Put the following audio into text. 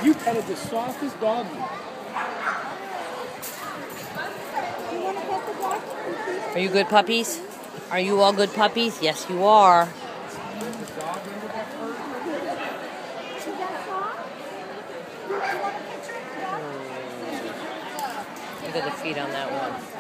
You petted the softest doggy. Are you good puppies? Are you all good puppies? Yes, you are. Look at the feet on that one.